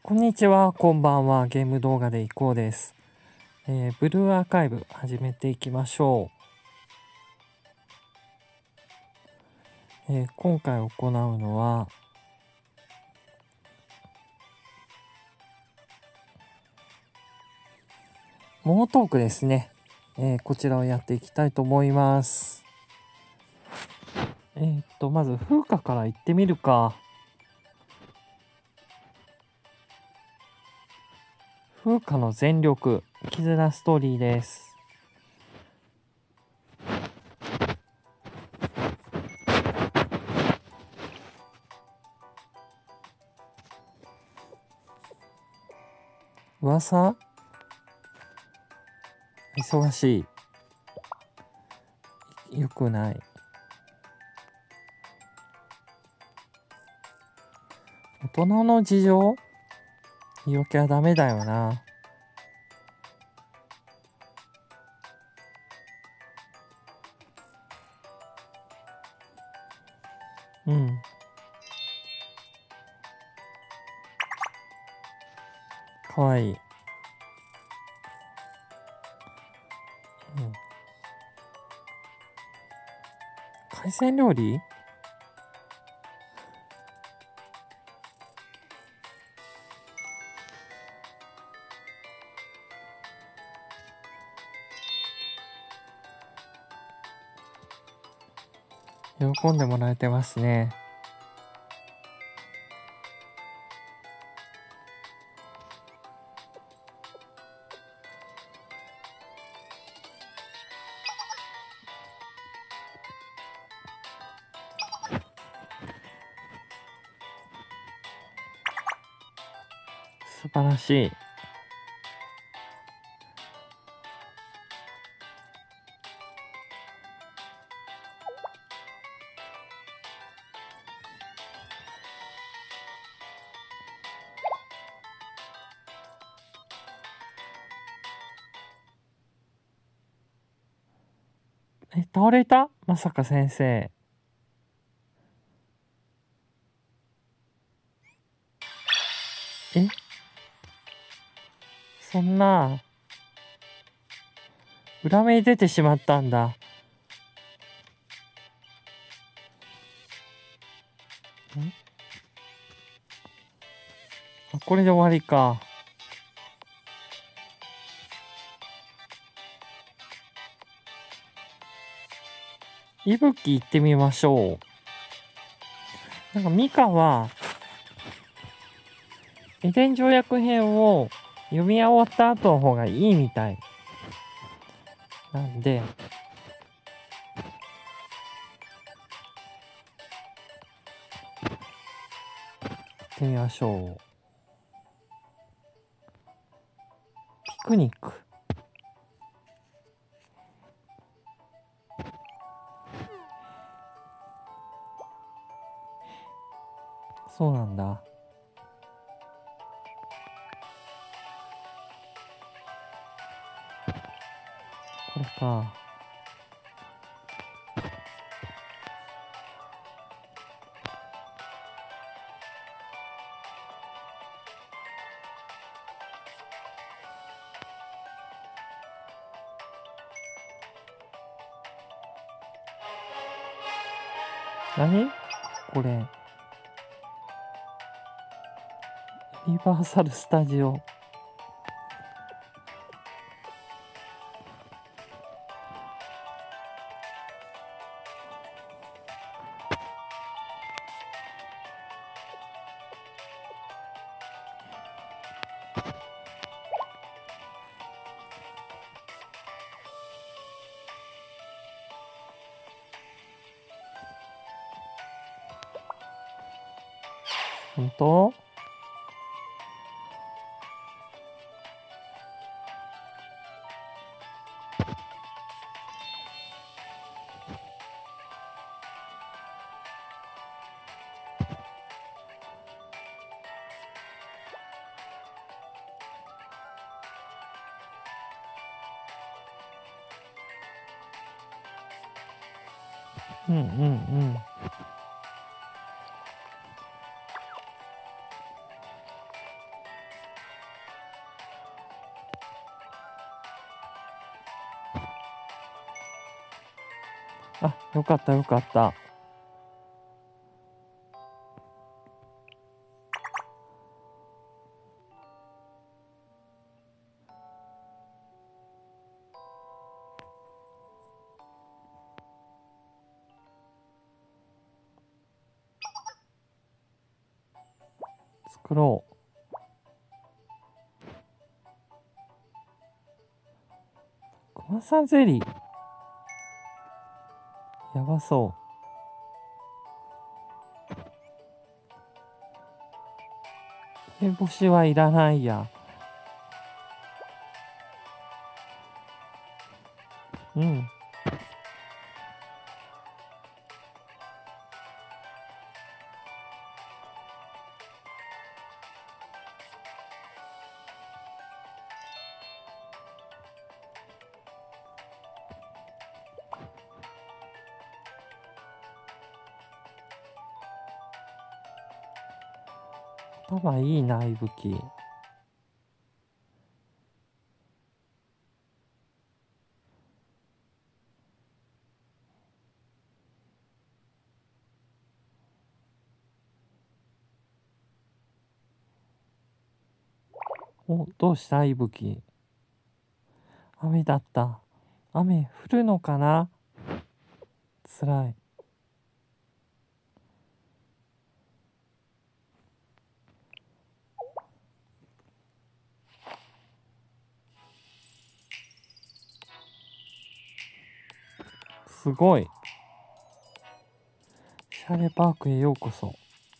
こんにちは、こんばんは。ゲーム動画でいこうです。ブルーアーカイブ始めていきましょう。今回行うのは、モノトークですね。こちらをやっていきたいと思います。まず風花から行ってみるか。風花の全力、絆ストーリーです。噂？忙しい。よくない。大人の事情？言い訳はダメだよな。うん。かわいい。海鮮料理？喜んでもらえてますね。素晴らしい。倒れた？まさか先生。そんな、裏目に出てしまったんだ。これで終わりか。いぶき行ってみましょう。なんかミカは、エデン条約編を読み終わった後の方がいいみたい。なんで、行ってみましょう。ピクニック。そうなんだ。これか。何？これ。ユニバーサル・スタジオ。本当？うんうんうん。 あ、よかったよかった。作ろう。クマさんゼリー。やばそう。梅干しはいらないや。うん。頭いいな、いぶき。お、どうしたいぶき。雨だった。雨降るのかな。つらい。すごい。シャレパークへようこそ。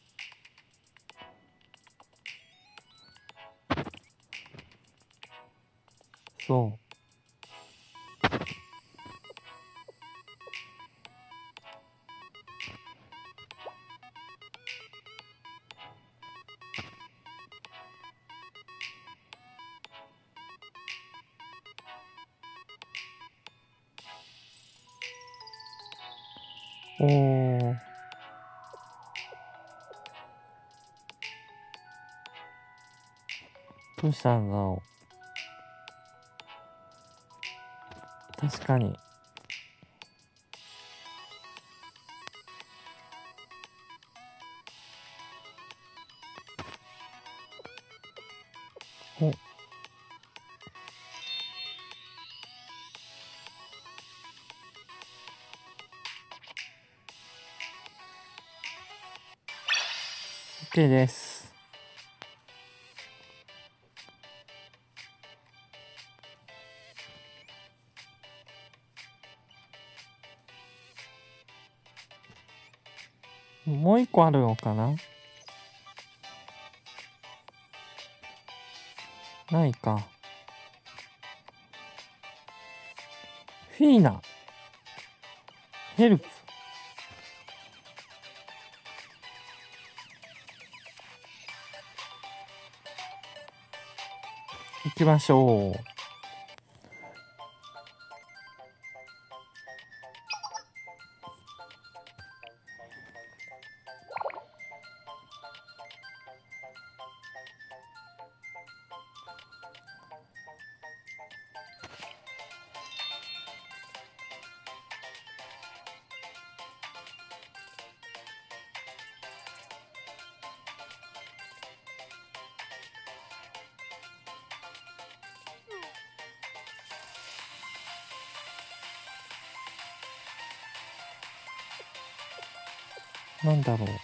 そう。おー。どうしたんだろう。確かに。お、OK です。もう一個あるのかな。ないか。フィーナ。ヘルプ。行きましょう。なんだろう。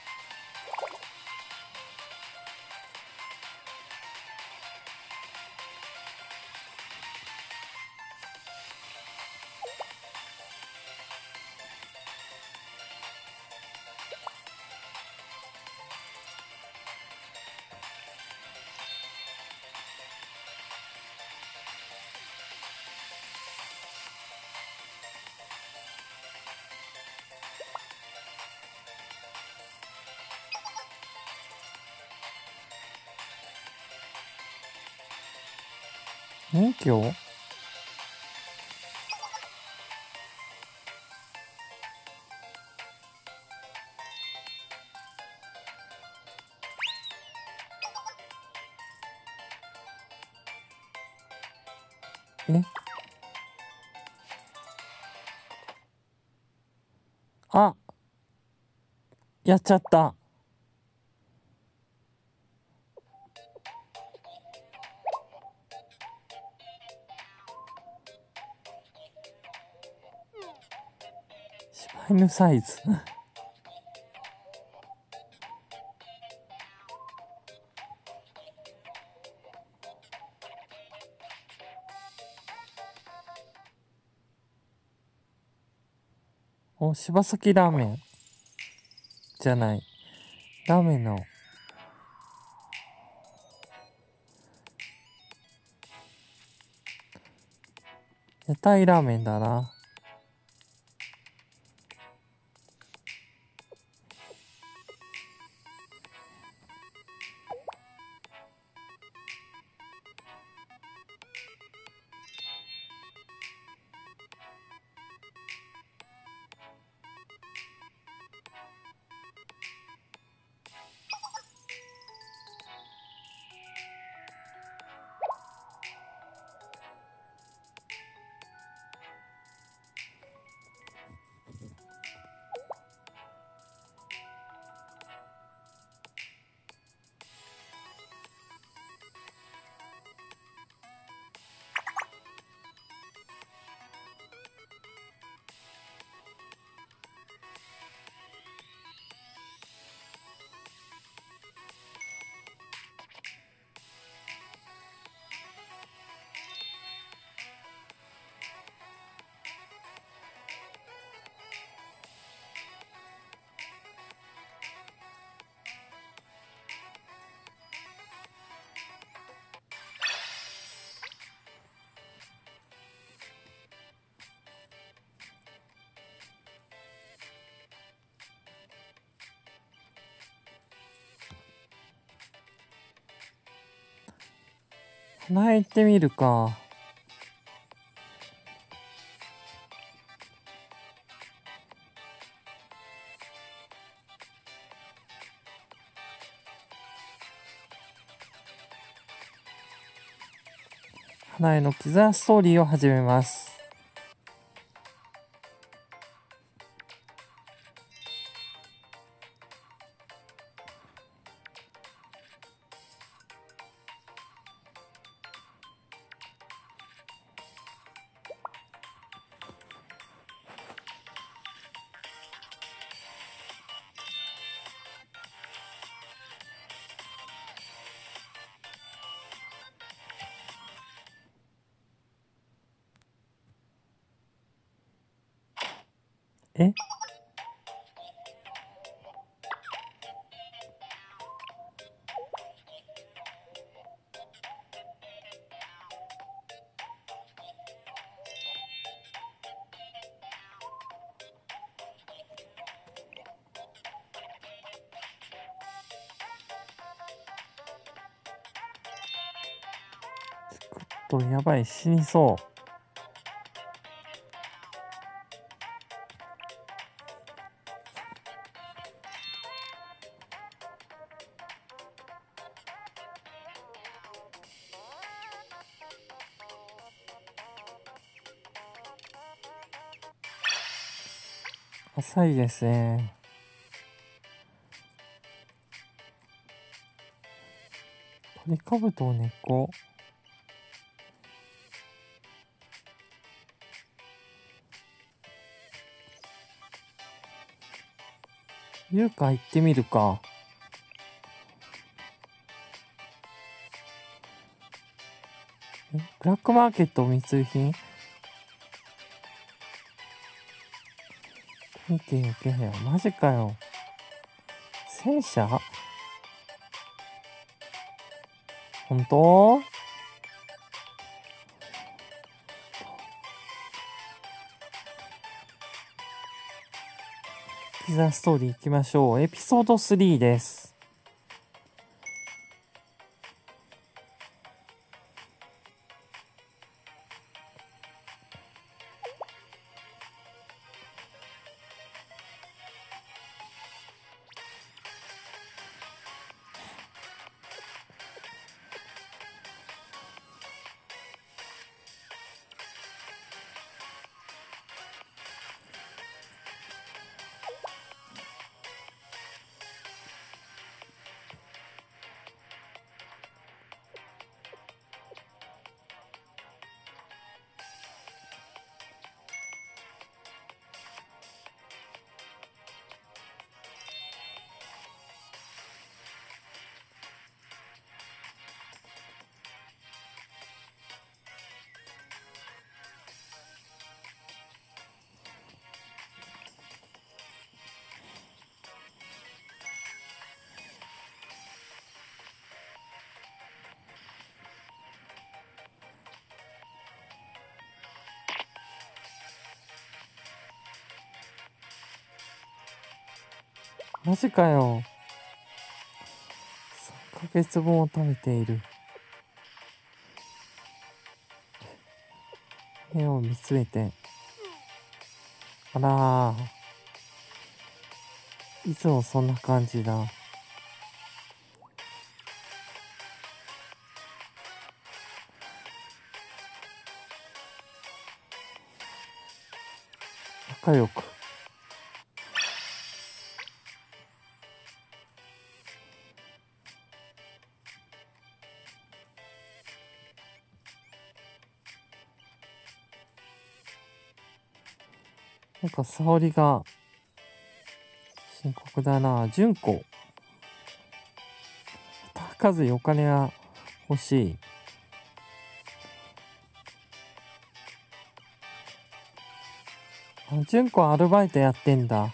免許。え、 あ、やっちゃった。柴犬サイズ。お、柴崎ラーメン。じゃない。ラーメンの。屋台ラーメンだな。花行ってみるか。花へのキザストーリーを始めます。え？ちょっとやばい、死にそう。浅いですね。トリカブトを根っこ。優香行ってみるか。ブラックマーケット密輸品？2.4件部屋。マジかよ。戦車？本当？キザストーリー行きましょう。エピソード3です。 マジかよ。3ヶ月分を貯めている。絵を見つめて。あらー、いつもそんな感じだ。仲良く。なんか沙織が深刻だな。純子。働かずにお金が欲しい。純子はアルバイトやってんだ。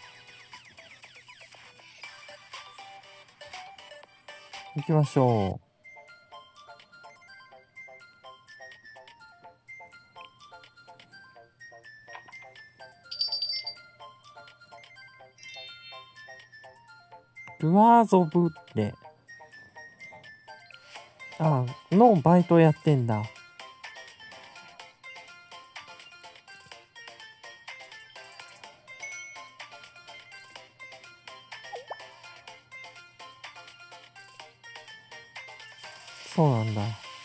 行きましょう。ルアーゾブレ。のバイトやってんだ。そうなんだ。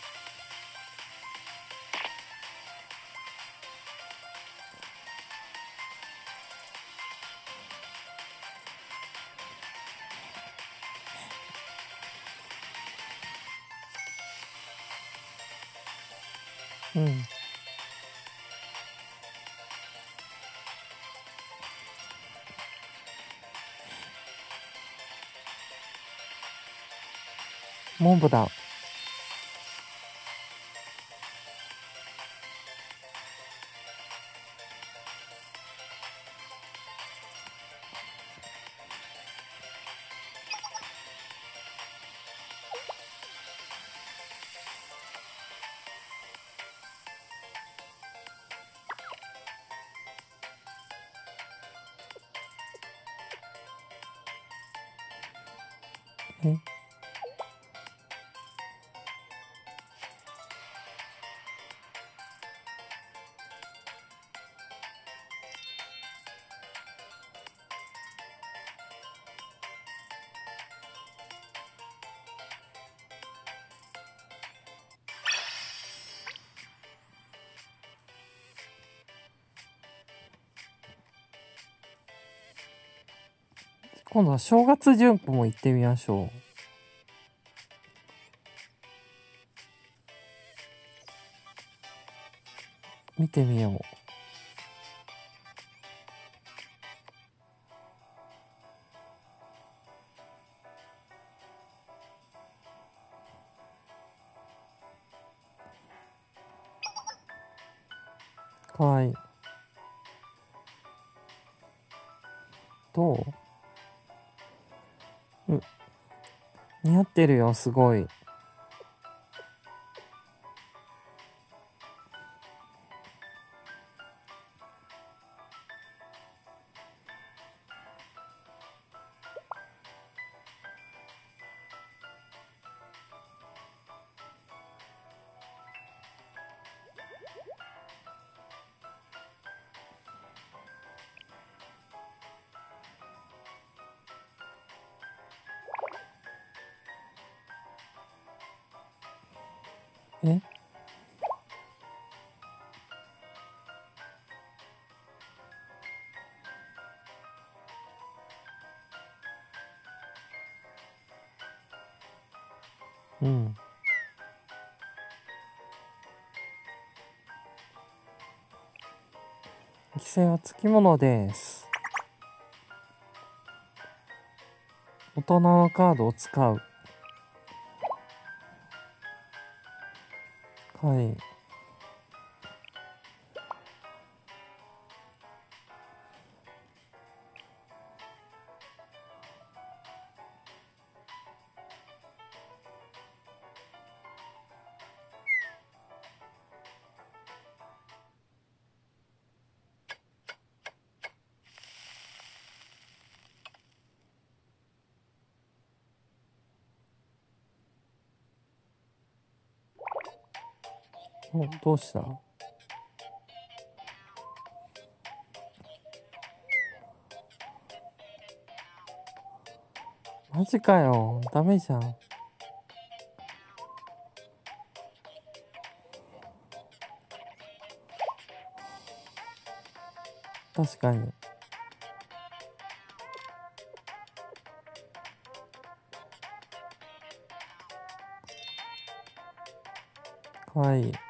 うん。モンブラン。え今度は正月順子も行ってみましょう。見てみよう。かわいい。どう？似合ってるよ、すごい。えうん。規制はつきものです。大人のカードを使う。はい。 お、どうした？マジかよ、ダメじゃん。確かに。かわいい。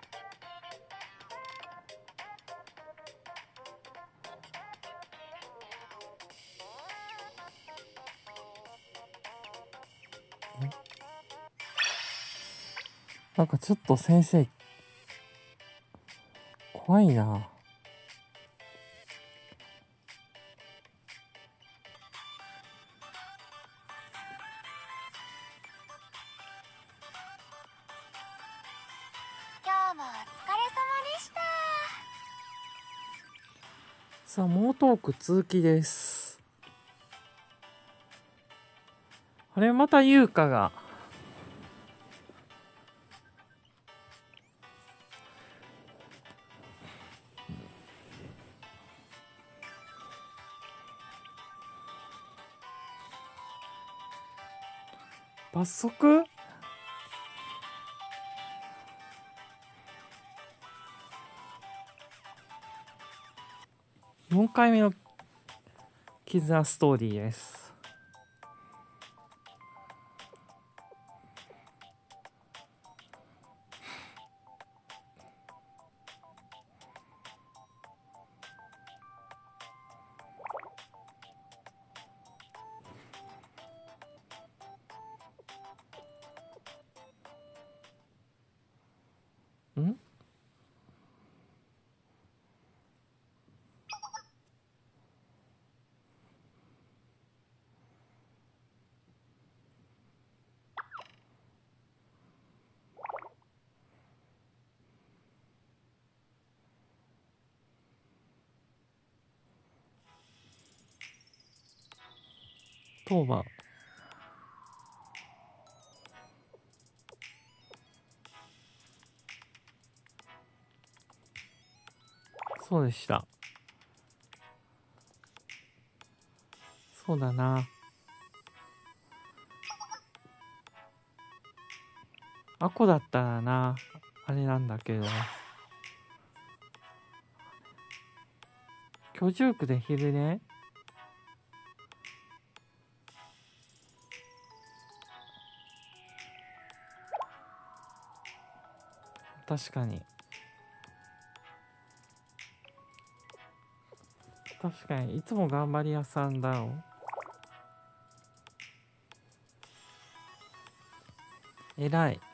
なんかちょっと先生、怖いな。 今日もお疲れ様でした。 さあ、猛トーク続きです。あれ、また優香が。罰則？4回目の絆ストーリーです。ん？当番。そうでした。そうだな。アコだったらな、あれなんだけど。居住区で昼寝？確かに。確かに、いつも頑張り屋さんだろ。偉い。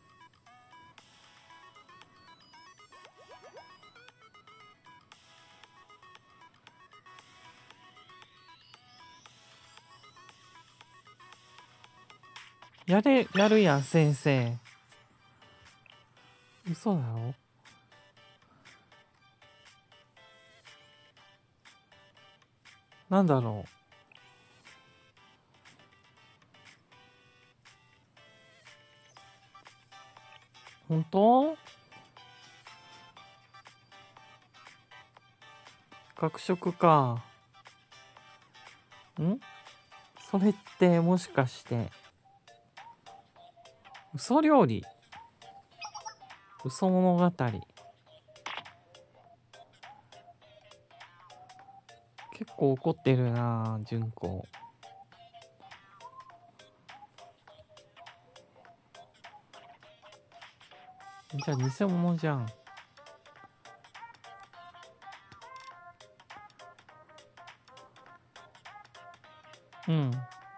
やるやん、先生。嘘だろ？なんだろう。本当？学食か。ん？それってもしかして、嘘料理？嘘物語？結構怒ってるなぁ、純子。じゃあ偽物じゃん。うん。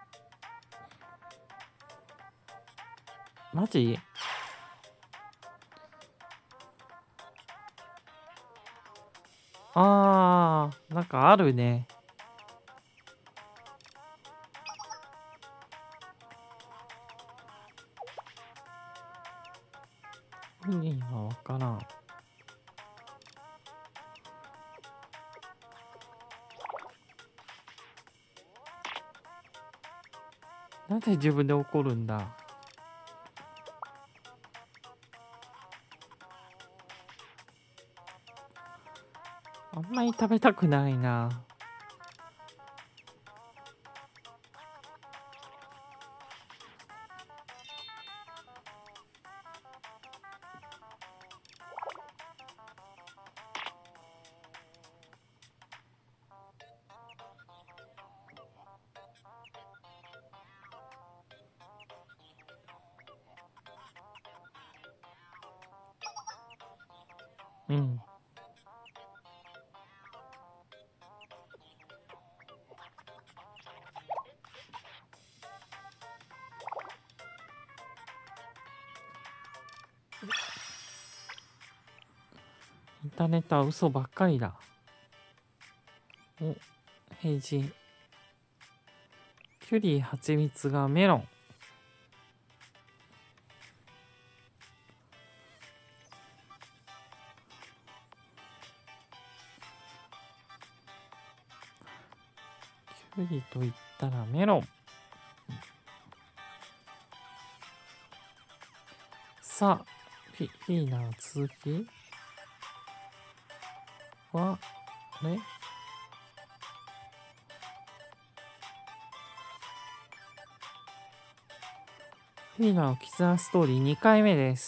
マジ？なんかあるね。本人はわからん。なんで自分で怒るんだ。 あんまり食べたくないな。うん。インターネットは嘘ばっかりだ。お、平時。キュリー蜂蜜がメロン。キュリーと言ったらメロン。さあ、フィーナの続きは、ね。フィーナの絆ストーリー2回目です。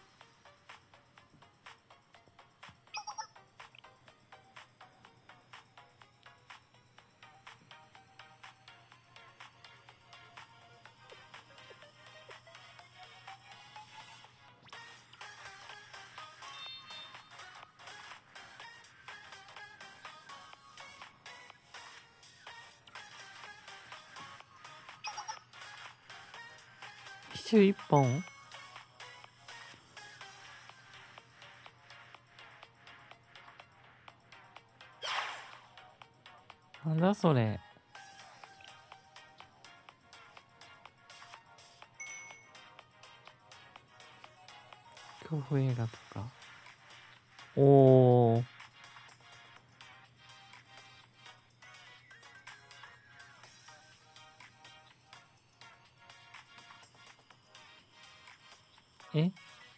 機種1本。なんだそれ。恐怖映画とか。おー。え、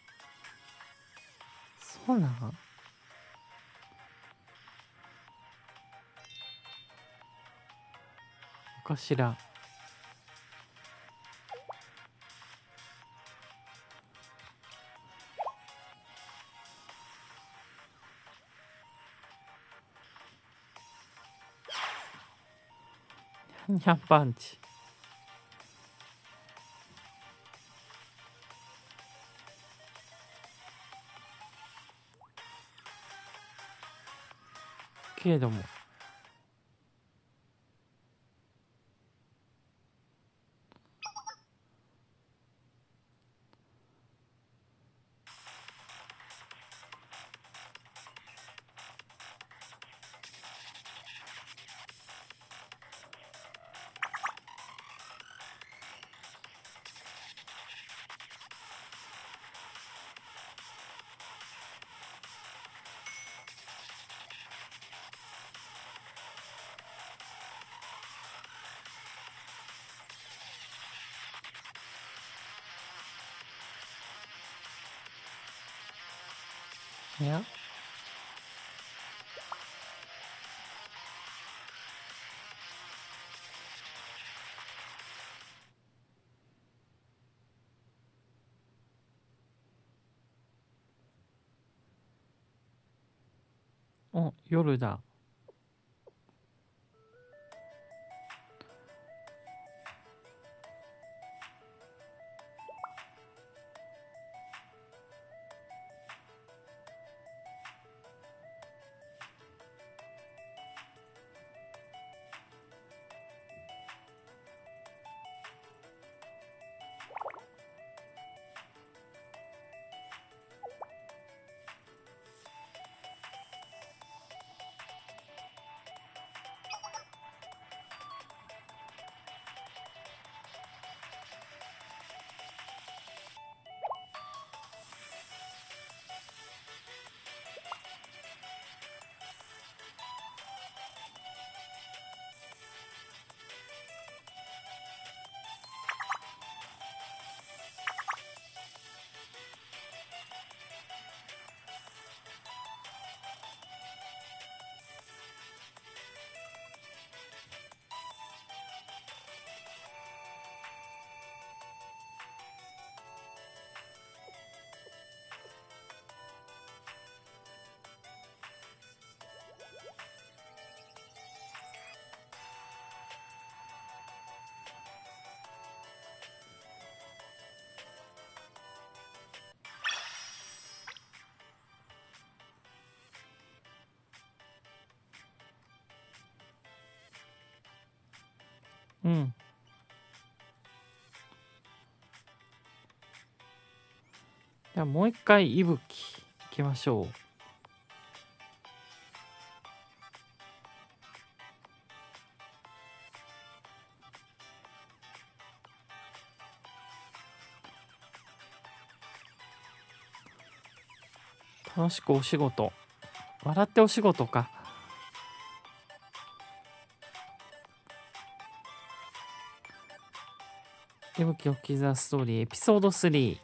そうなの？おかしら。ニャンパンチ。けれども。いや。お、夜だ。 うん。じゃあもう一回いぶき行きましょう。楽しくお仕事。笑ってお仕事か。いぶきを刻むストーリーエピソード3。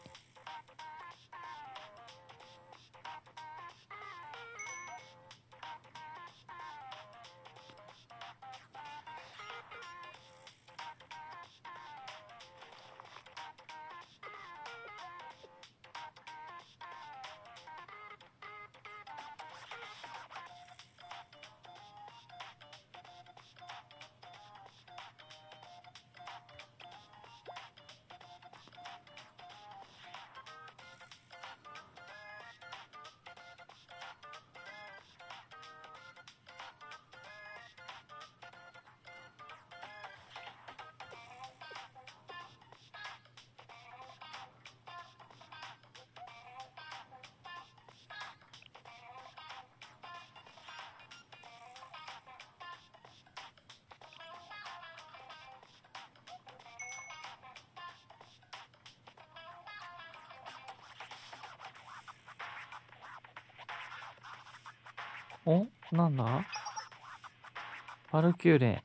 お、なんだ？バルキューレ。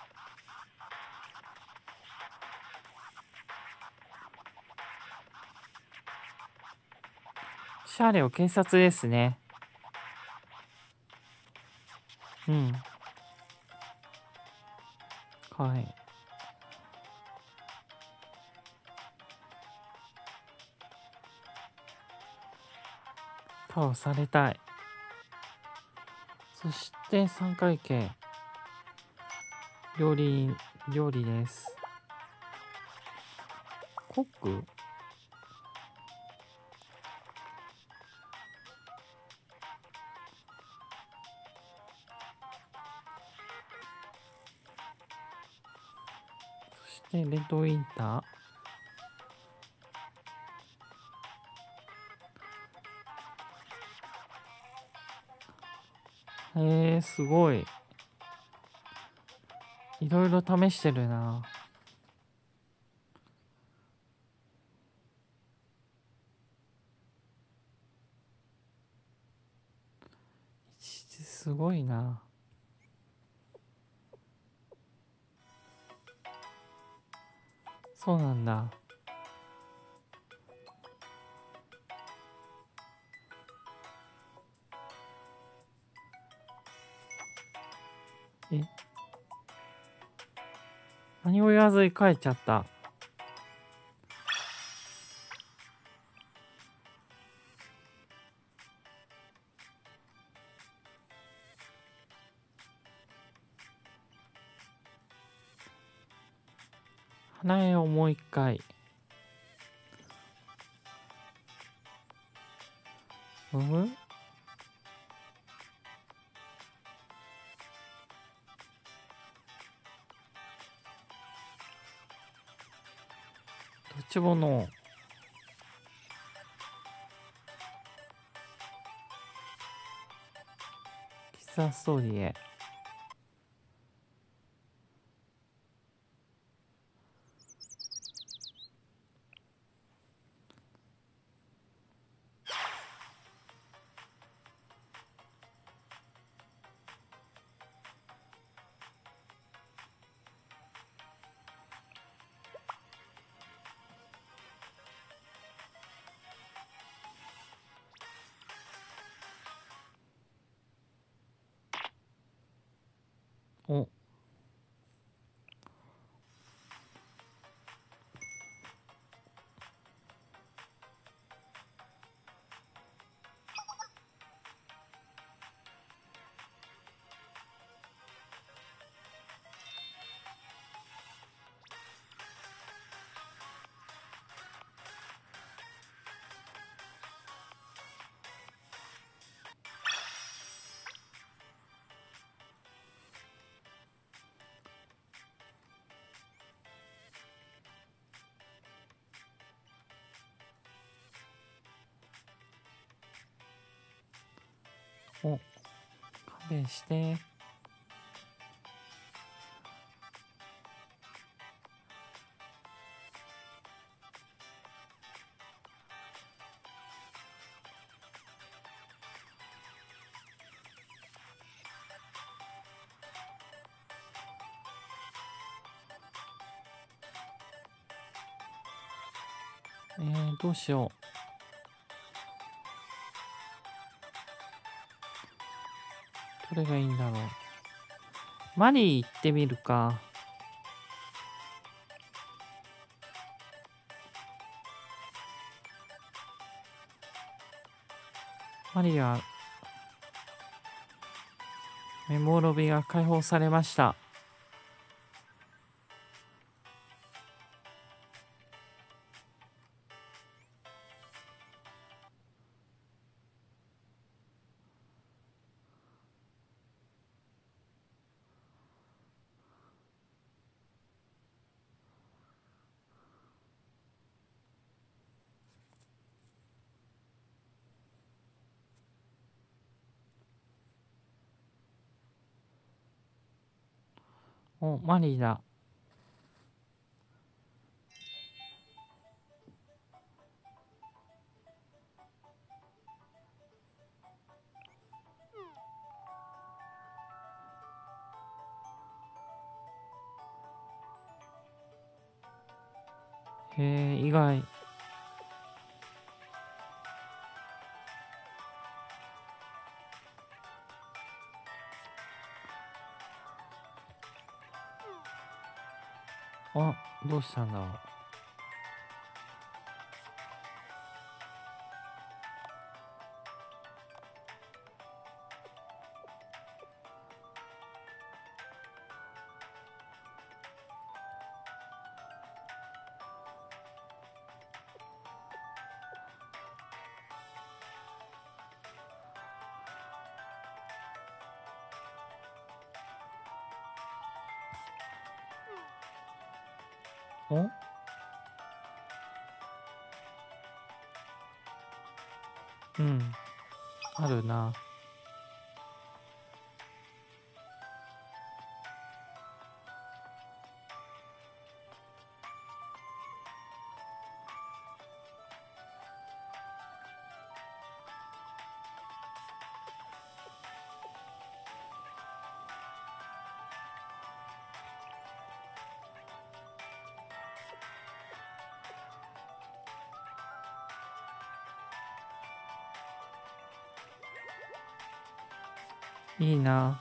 シャーレオ警察ですね。うん。はい。倒されたい。そして3回形。料理です。コック？そしてレッドウィンター。すごい。いろいろ試してるな。すごいな。そうなんだ。え、何も言わずに帰っちゃった。花江をもう一回。どっちもの喫茶ストーリーへ。 お、勘弁して。どうしよう。どれがいいんだろう。マリー行ってみるか。マリア、メモロビが解放されました。お、マリーだ。意外。あ、どうしたんだろう。お、うん、あるな。いいな。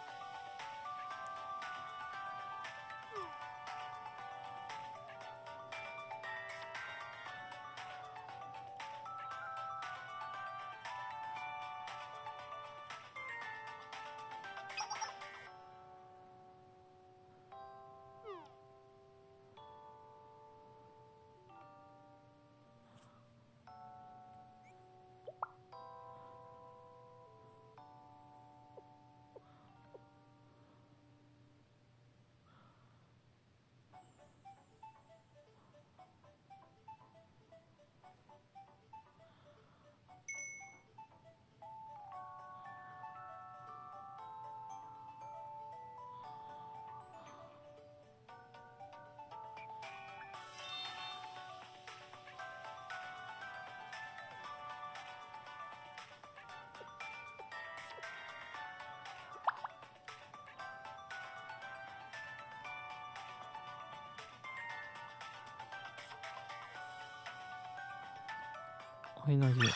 お祈り。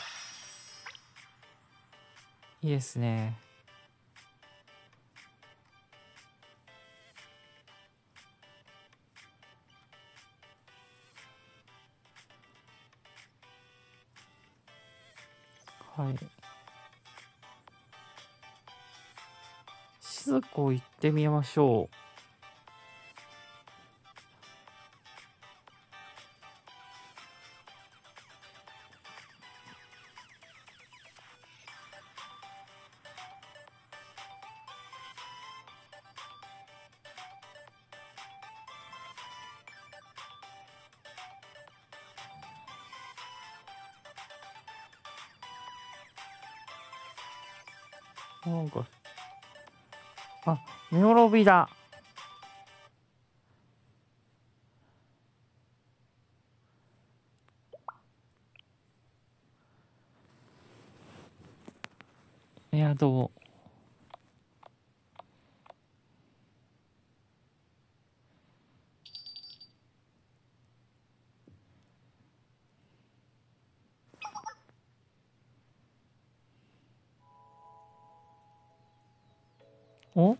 いいですね。はい。静子行ってみましょう。 なんか、あ、メオロビだ。どう。お、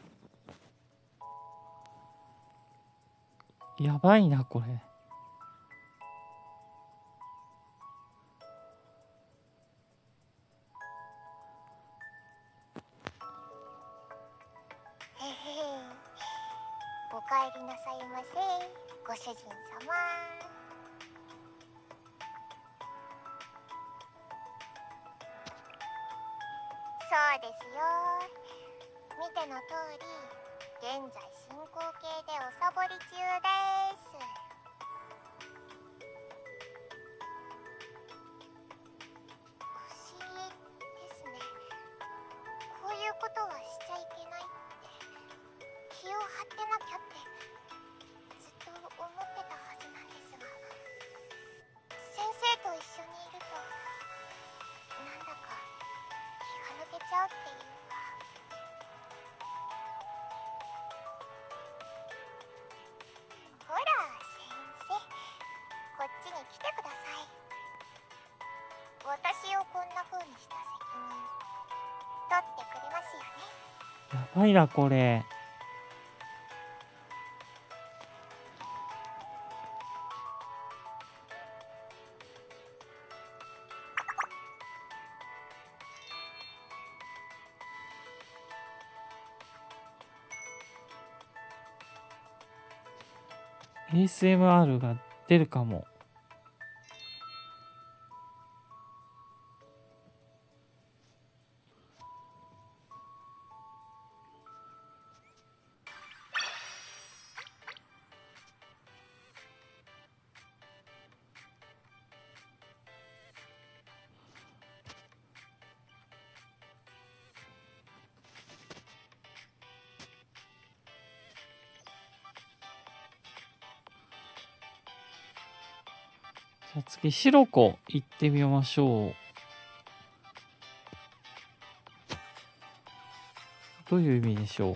やばいな、これ。 へへへ。おかえりなさいませ、ご主人様。そうですよ。見ての通り、現在進行形でおサボり中です。不思議ですね。こういうことはしちゃいけないって気を張ってなきゃってずっと思ってたはずなんですが、先生と一緒にいるとなんだか気が抜けちゃうっていうか。ほら先生、こっちに来てください。私をこんな風にした責任取ってくれますよね。 やばいな、これ。ASMR が出るかも。じゃあ次、シロコ行ってみましょう。どういう意味でしょう。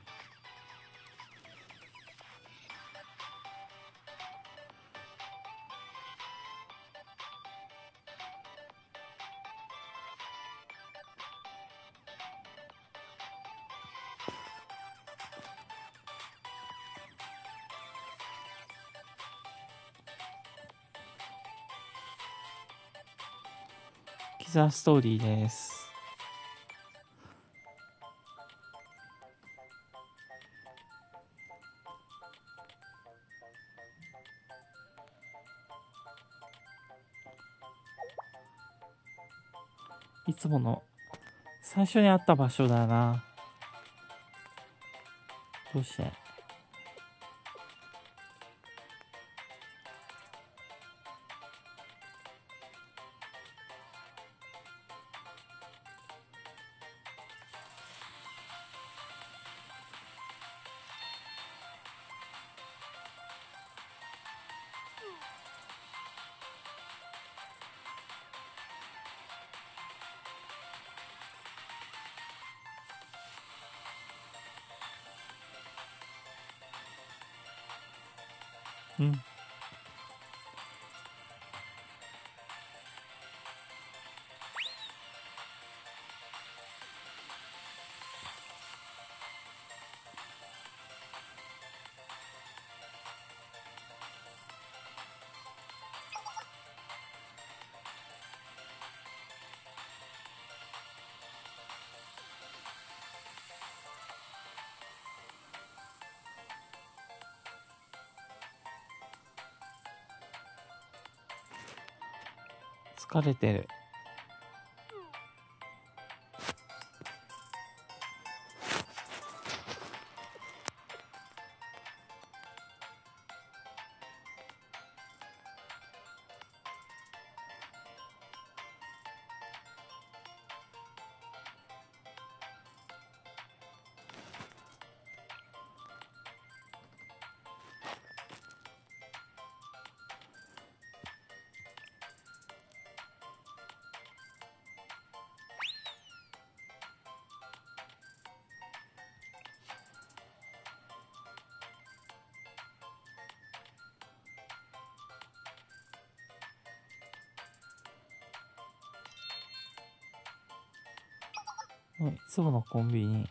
キザストーリーです。いつもの最初にあった場所だな。どうして。うん。疲れてる。 いつものコンビニ。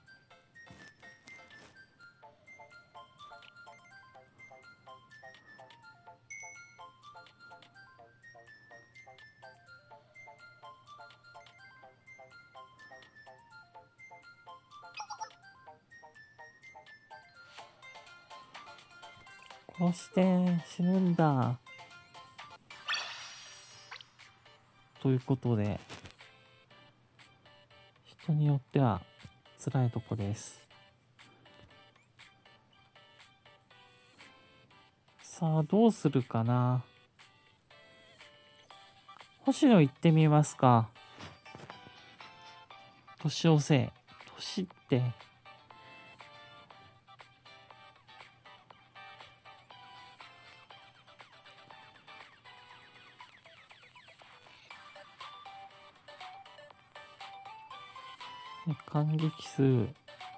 こうして死ぬんだ。ということで、人によっては辛いとこです。さあ、どうするかな。星野行ってみますか。年をせ。年って。感激数。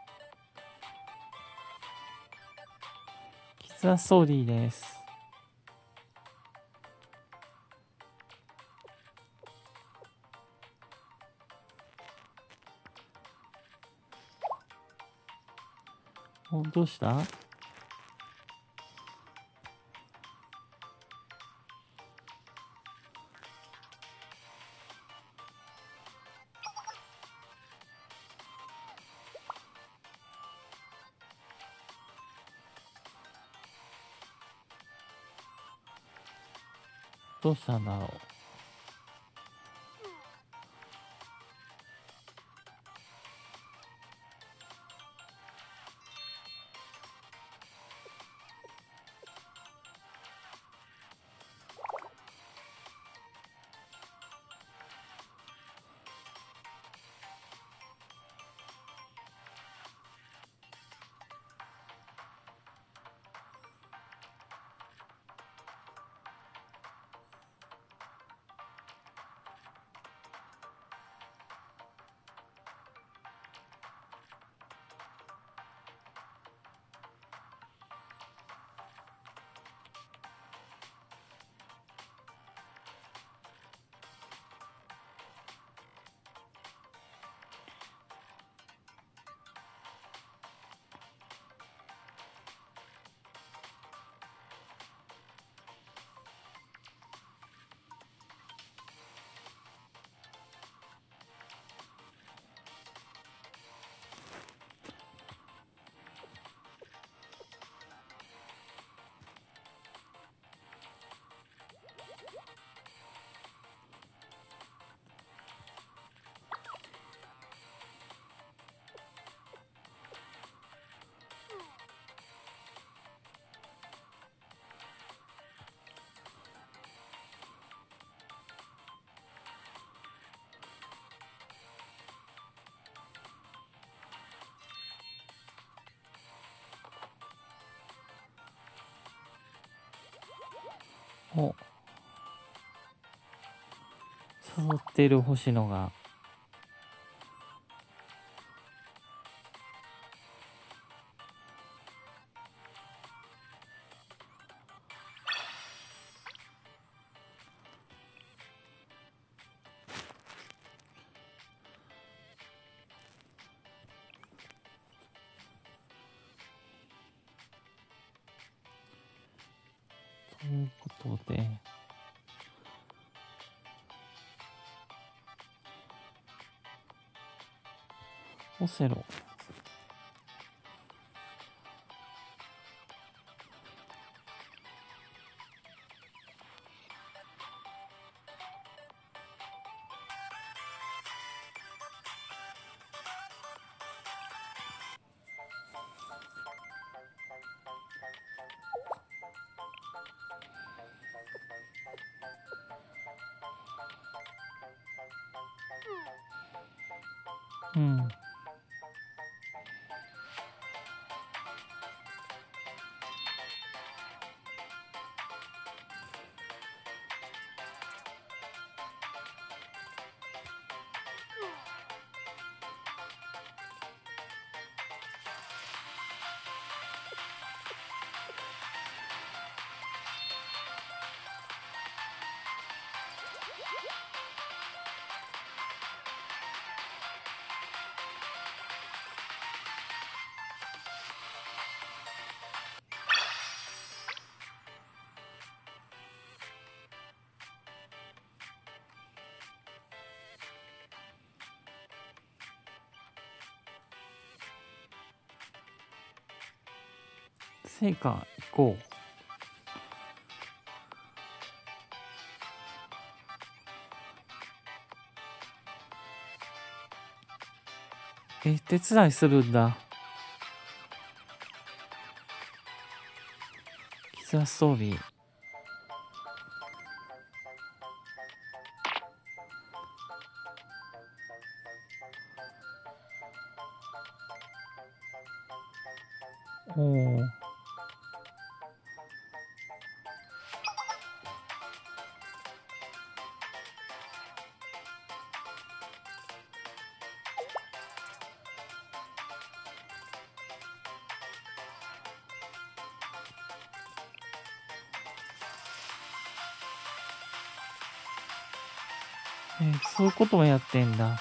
キザストーリーです。お、どうした？どうしたんだろう。お、誘ってる星野が。ということで、オセロ。うん。 成果行こう。手伝いするんだ。傷装備。おお。そういうこともやってんだ。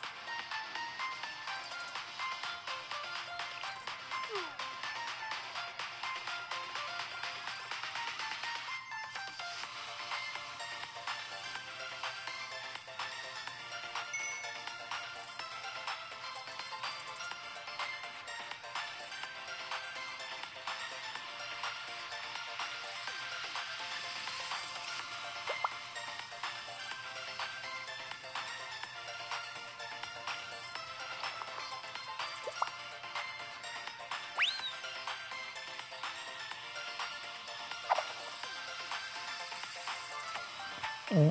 お。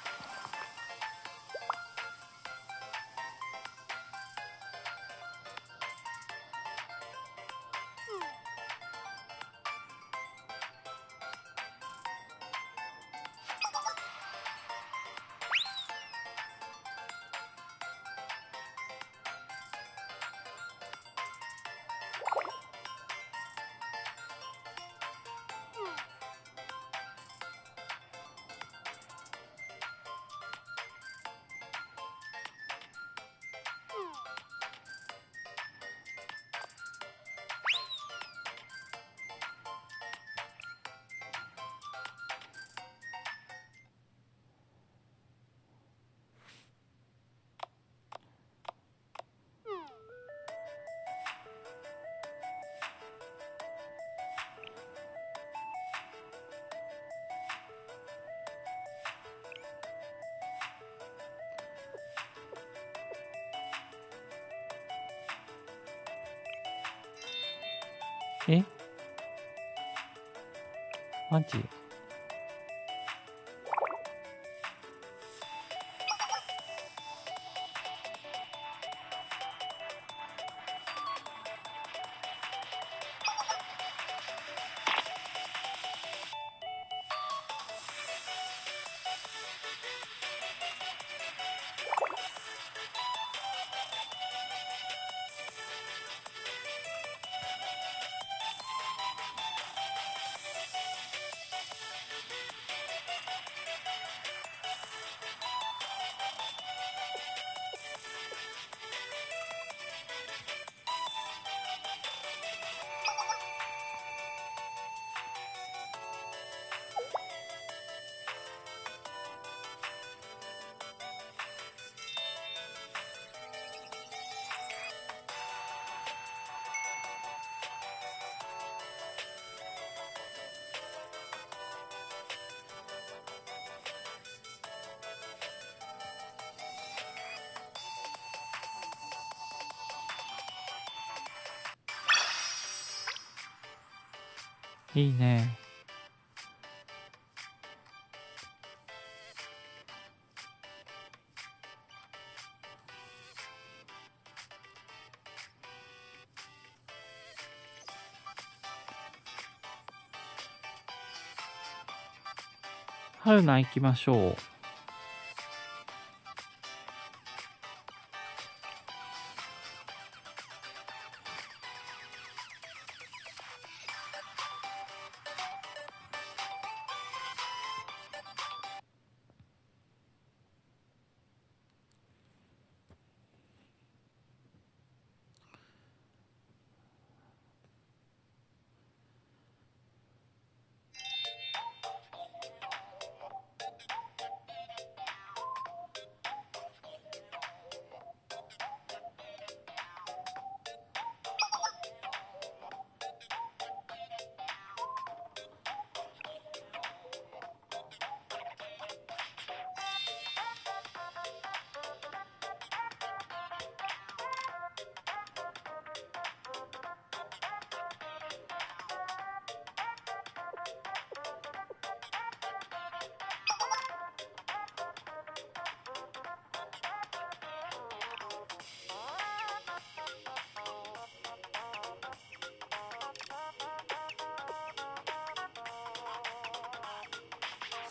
マジ？いいね。春菜行きましょう。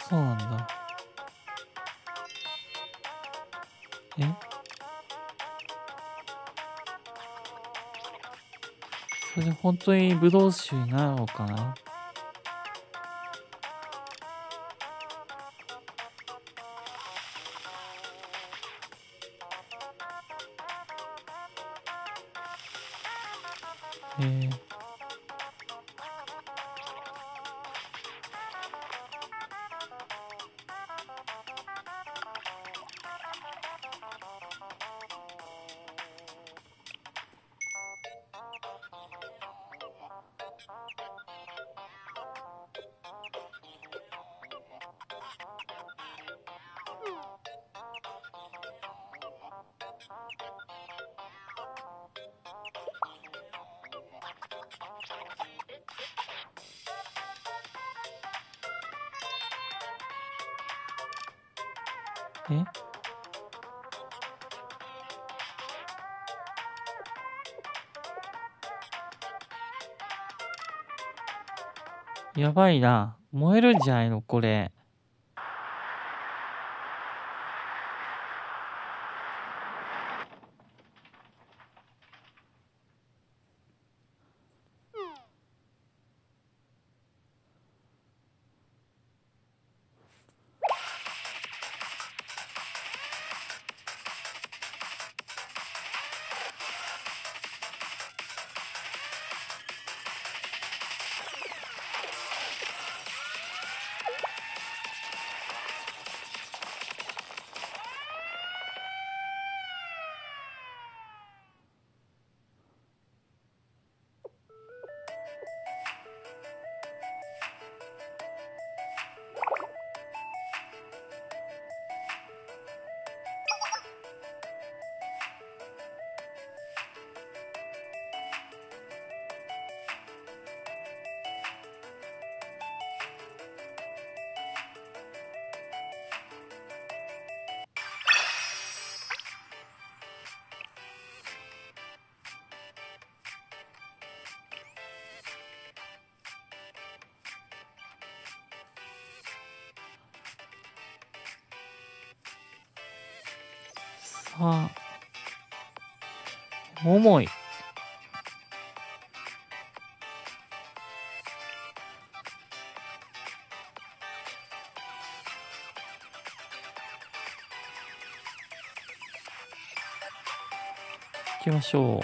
そうなんだ。それ本当にブドウ酒になるのかな。やばいな。燃えるんじゃないのこれ。さあ、重い。行きましょう。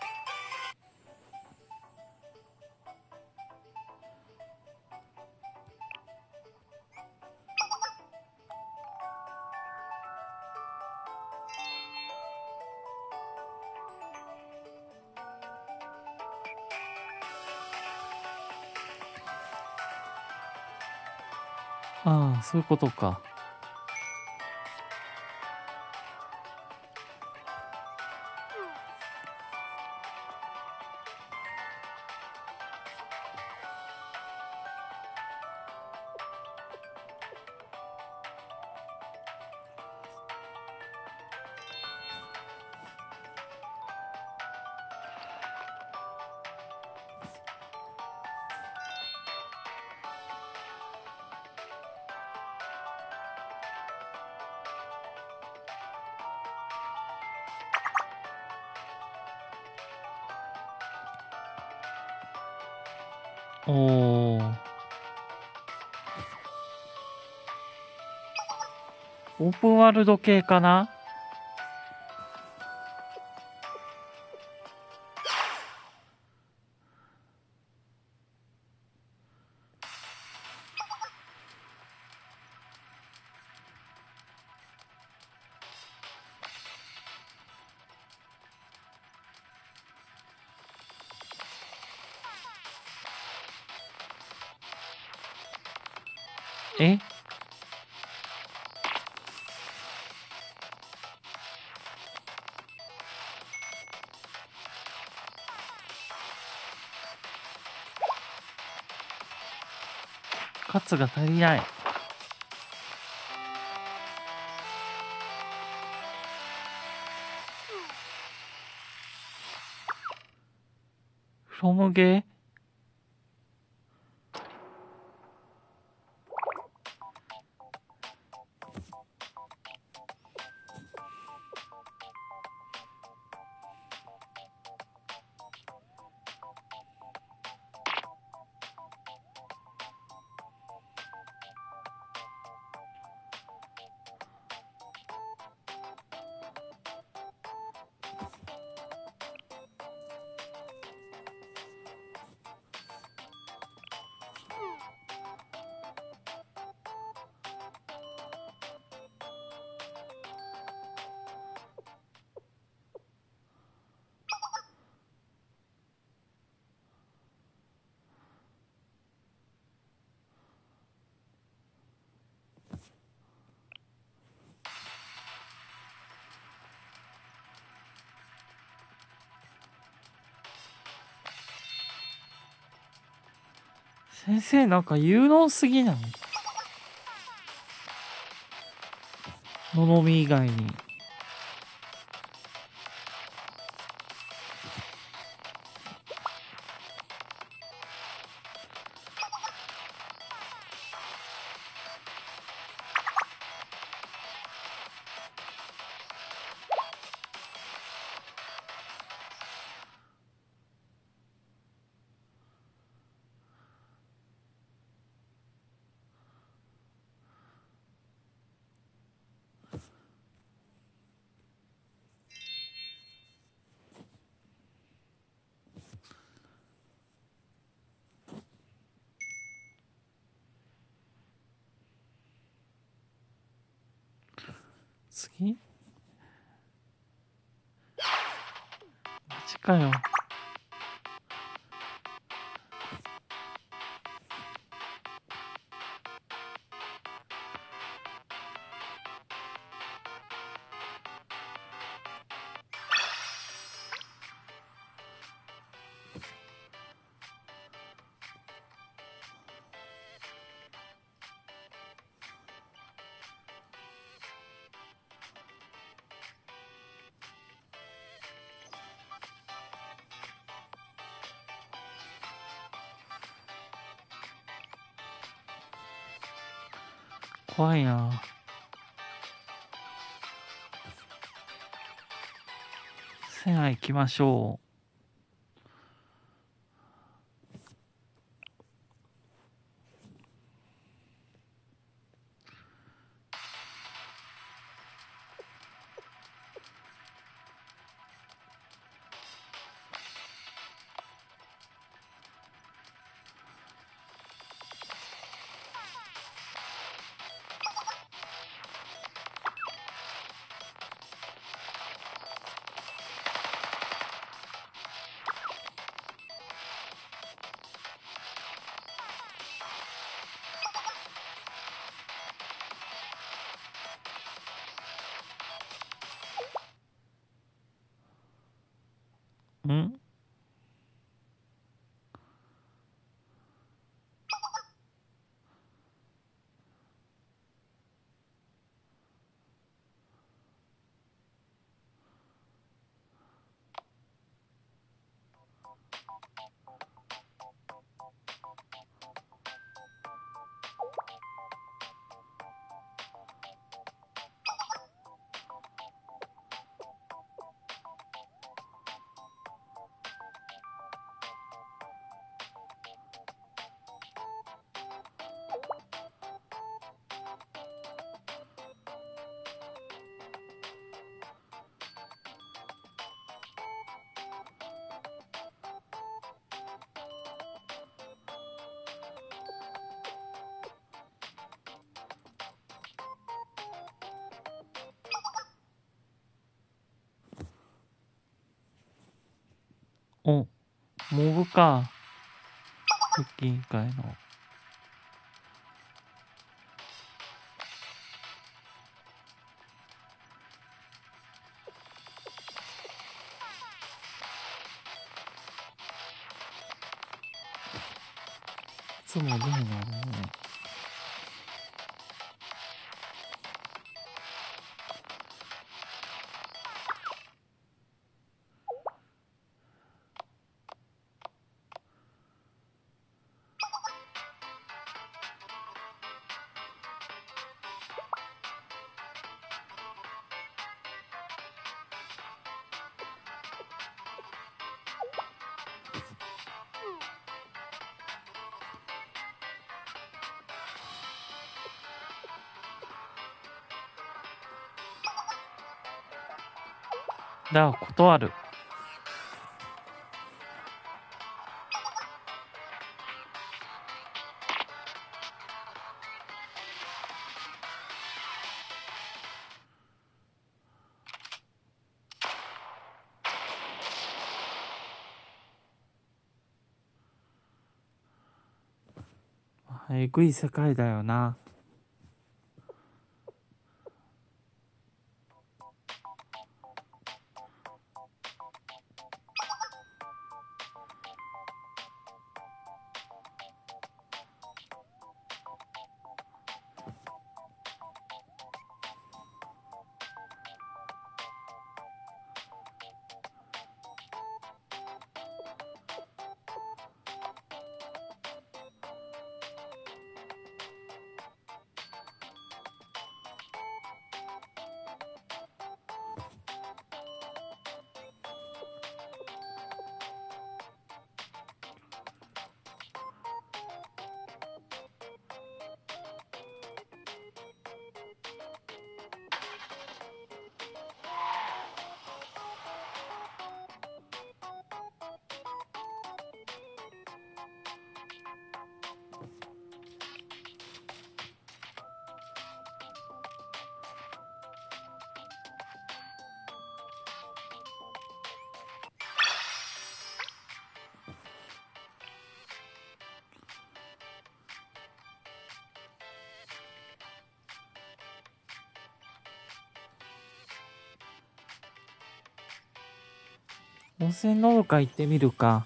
ああ、そういうことか。おー。オープンワールド系かな。カツが足りない。フロムゲー先生なんか有能すぎない？ののみ以外に。次？マジかよ。怖いな。セナ行きましょう。ん？お、モブか。復帰委員会の。いつもどうなのね。だが断る。えぐい世界だよな。 温泉のどか行ってみるか。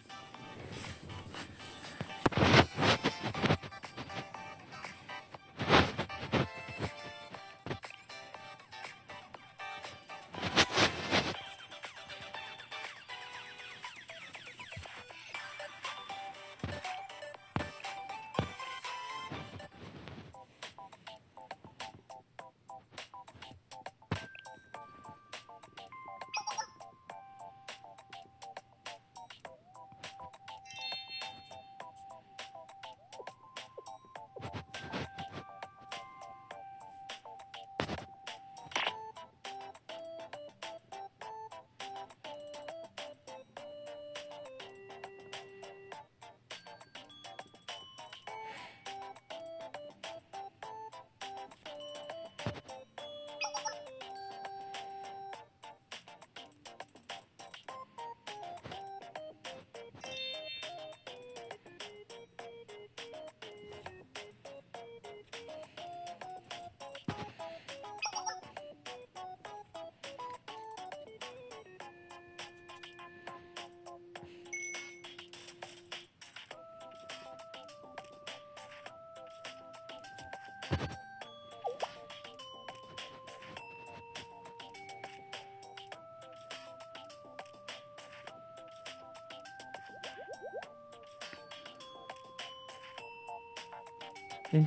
え、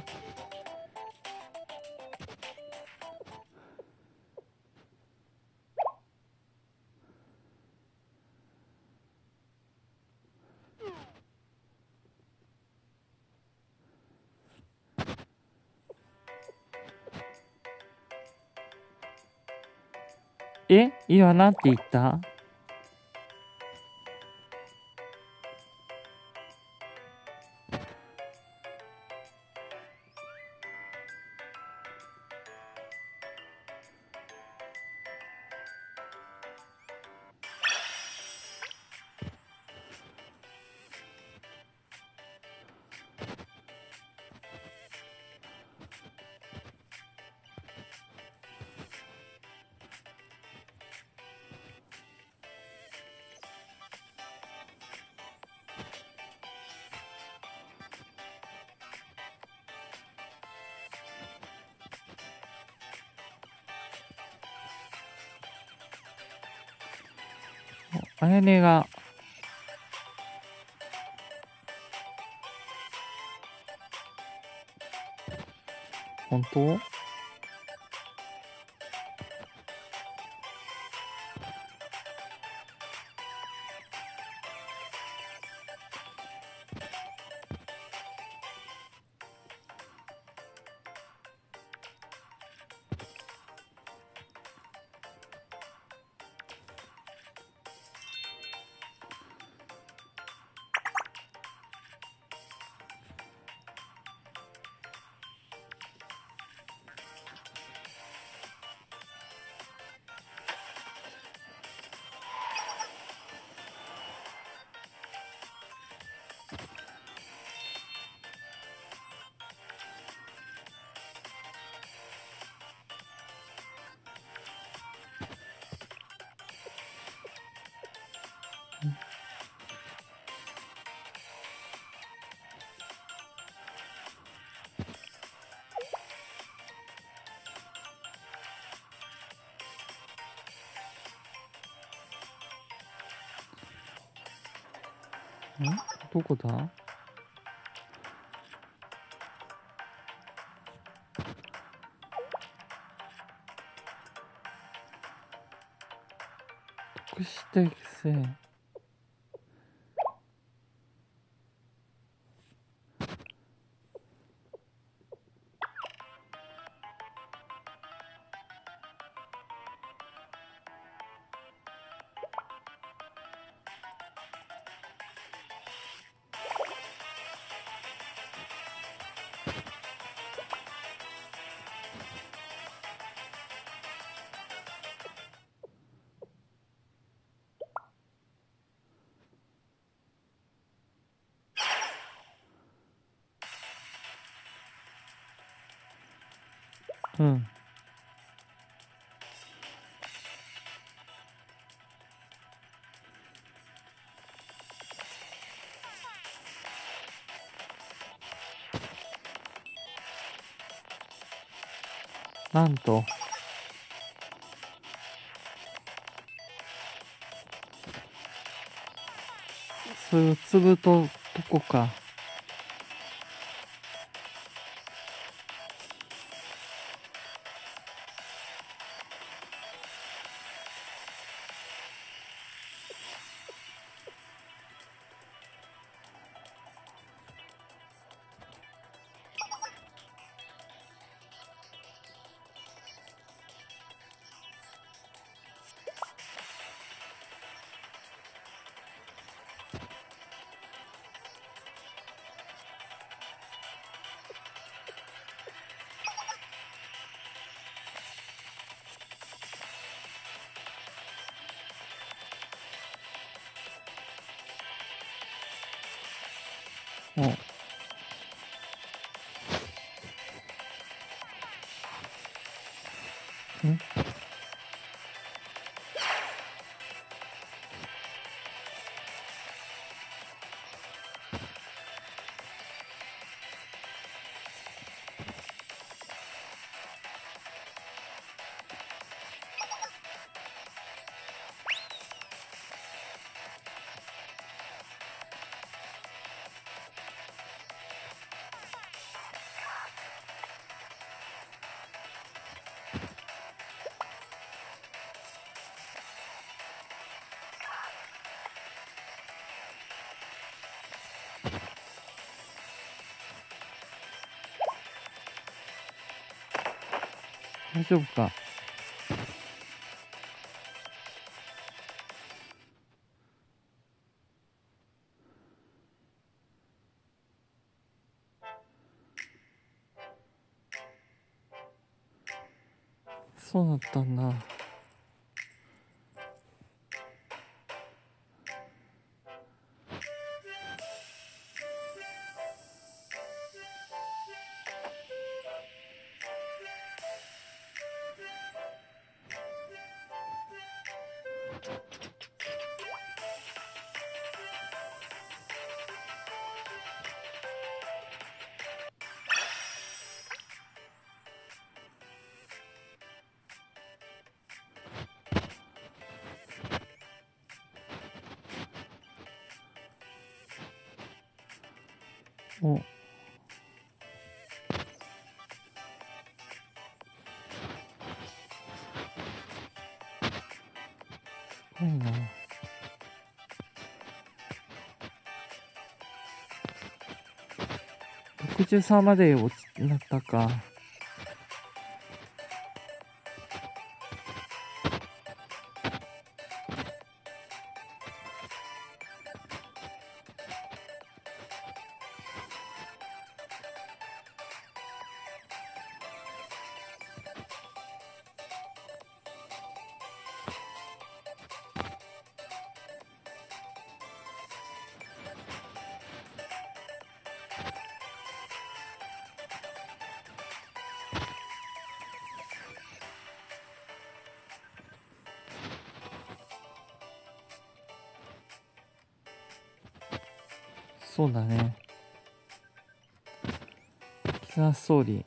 今なんて言った？あやねが、本当？どこだ？特殊適正。うん。 なんと粒ととこか。おん大丈夫か。そうだったんだ。お、すごいな。63まで落ちなったか。そうだね。キラーストーリー。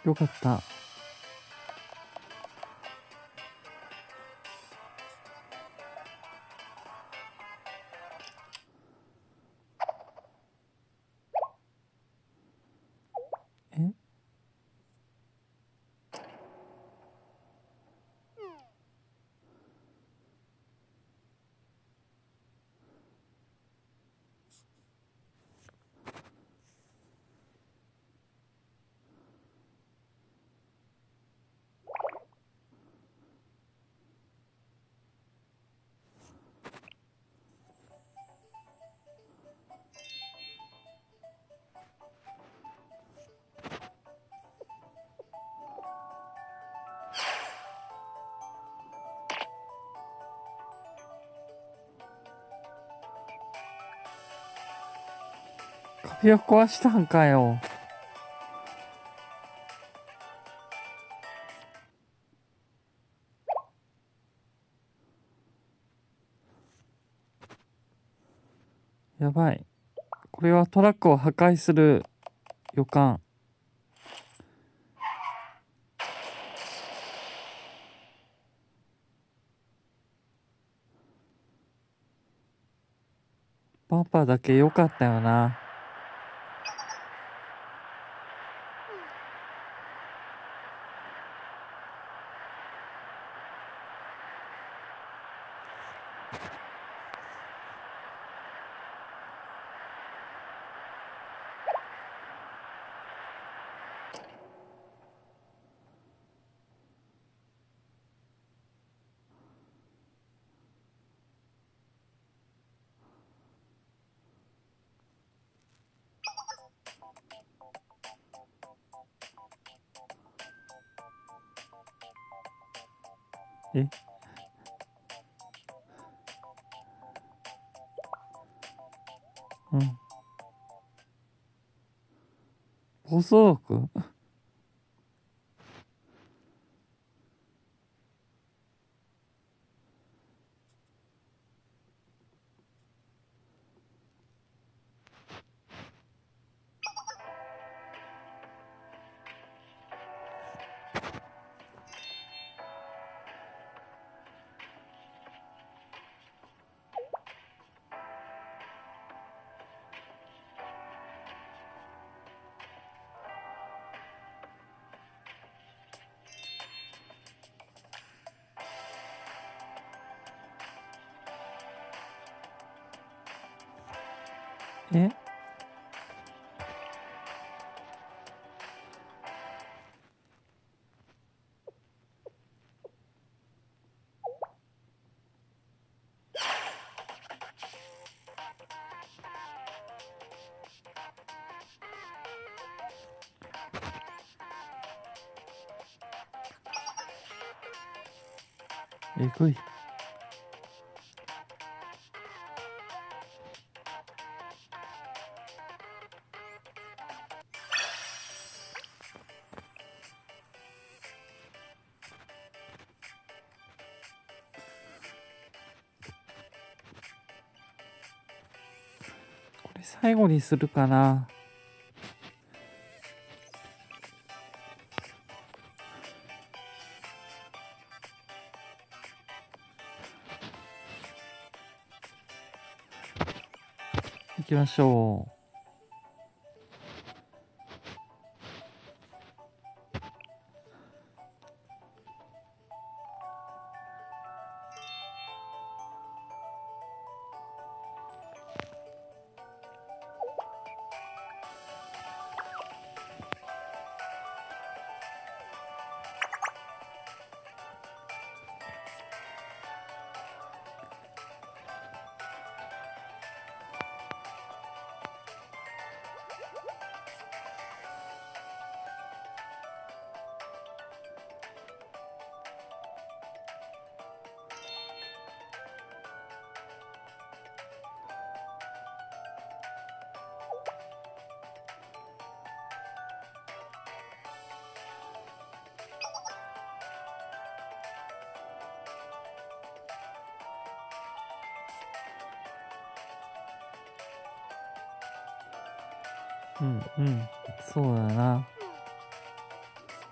よかった。え？壁を壊したんかよ。やばい。これはトラックを破壊する予感。バンパーだけ良かったよな。え？うん。暴走族？え？えぐい。これ最後にするかな。行きましょう。うんうん、そうだな。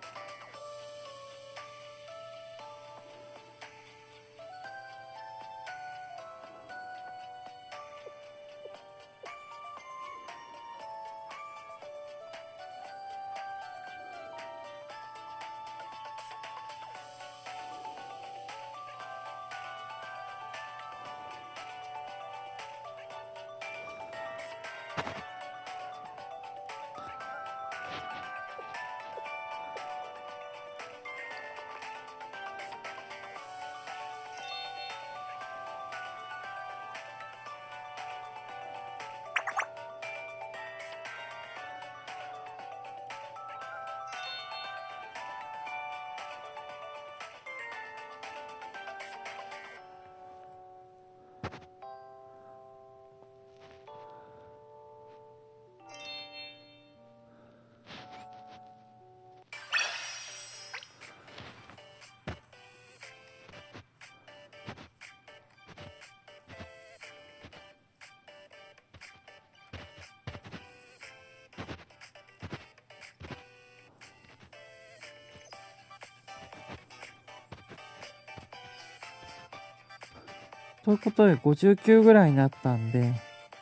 ういうことで59ぐらいになったんで、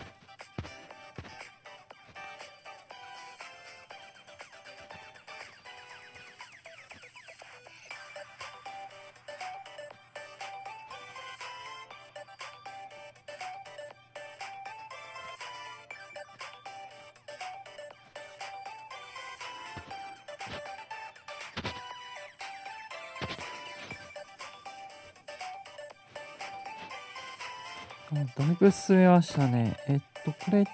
だいぶ進めましたね。これって、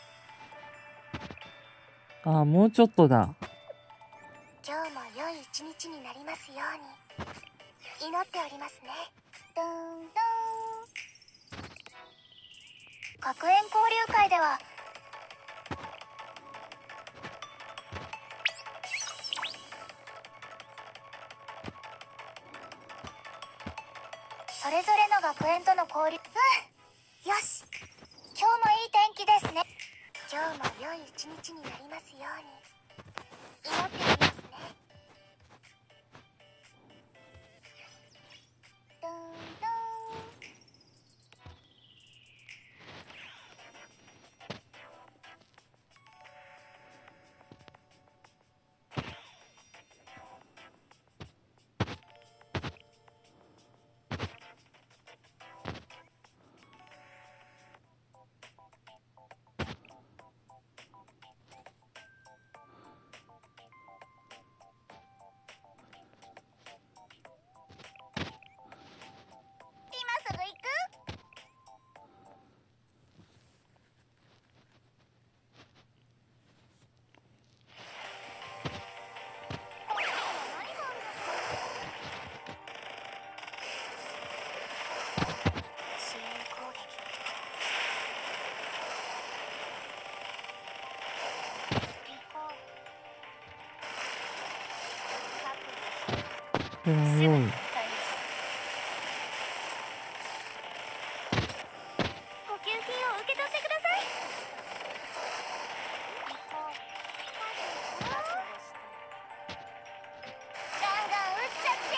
もうちょっとだ。 今日も良い一日になりますように祈っておりますね。ドンドン。学園交流会ではそれぞれの学園との交流。よし、今日もいい天気ですね。今日も良い一日になりますように祈っておりますね。ドンドン。今すぐ行く？支援攻撃。 これは良い。 補給品を受け取ってください。ガンガン撃っちゃって。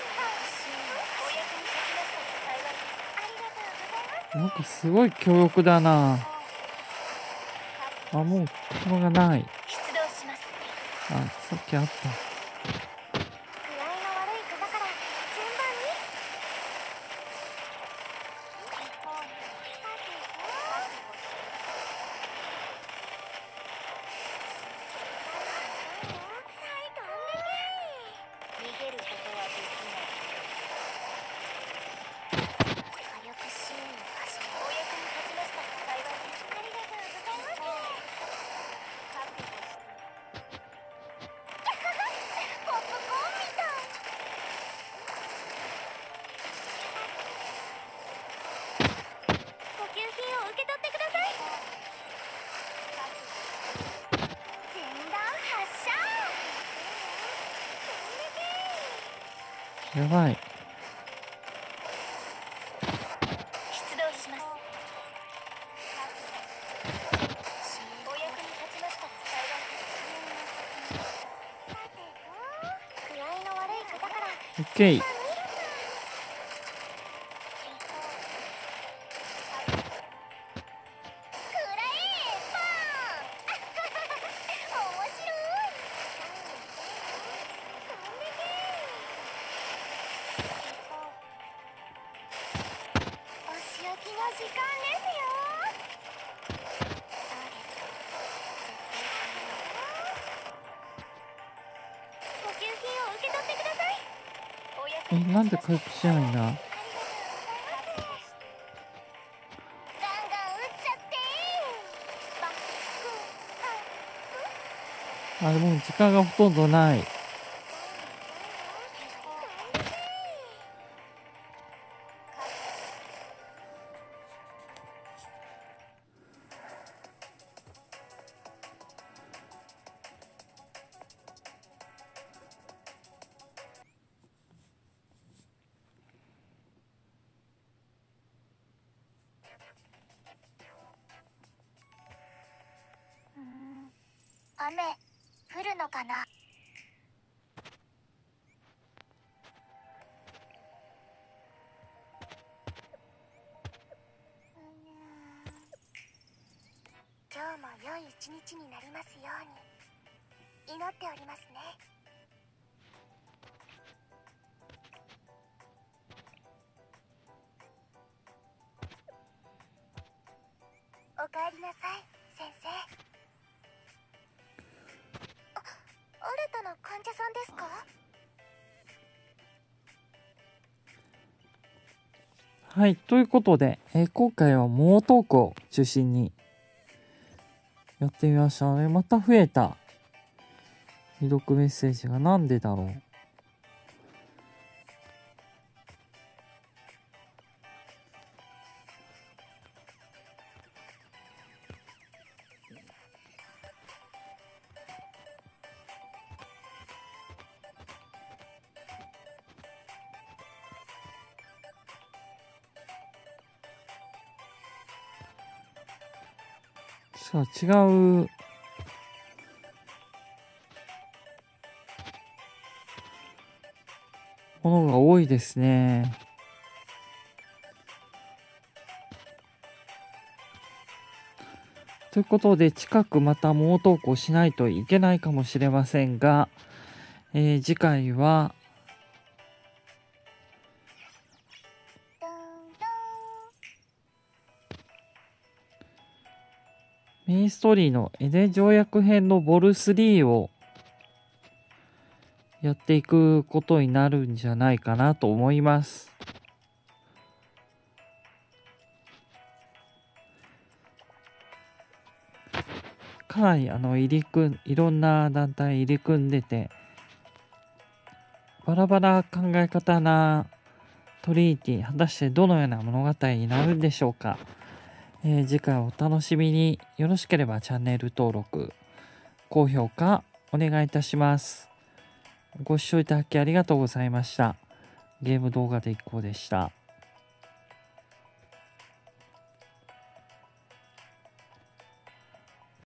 なんかすごい強力だな。もう車がない。 出動します。 さっきあった。 具合の悪い方から順番に。逃げることはできない。火力支援の始め。お役に立ちましたら幸いです。ありがとうございます。覚悟して。ポップコーンみたい。補給品を受け取ってください。全弾発射。 やばい。 出動します。お役に立ちましたら幸いです。さてと、具合の悪い方から。 オッケー。なんで回復しないんだ。 ガンガン撃っちゃって。 でも時間がほとんどない。 雨降るのかな。 良い一日になりますように祈っておりますね。おかえりなさい、先生。新たな患者さんですか？ はい、ということで、今回はモートークを中心にやってみましたので、また増えた未読メッセージがなんでだろう。さあ、違うものが多いですね。ということで、近くまた猛投稿しないといけないかもしれませんが、次回は、メインストーリーのエデン条約編のボル3をやっていくことになるんじゃないかなと思います。かなりいろんな団体入り組んでて、バラバラ考え方なトリニティ、果たしてどのような物語になるんでしょうか。次回お楽しみに。よろしければチャンネル登録、高評価お願いいたします。ご視聴いただきありがとうございました。ゲーム動画でいこうでした。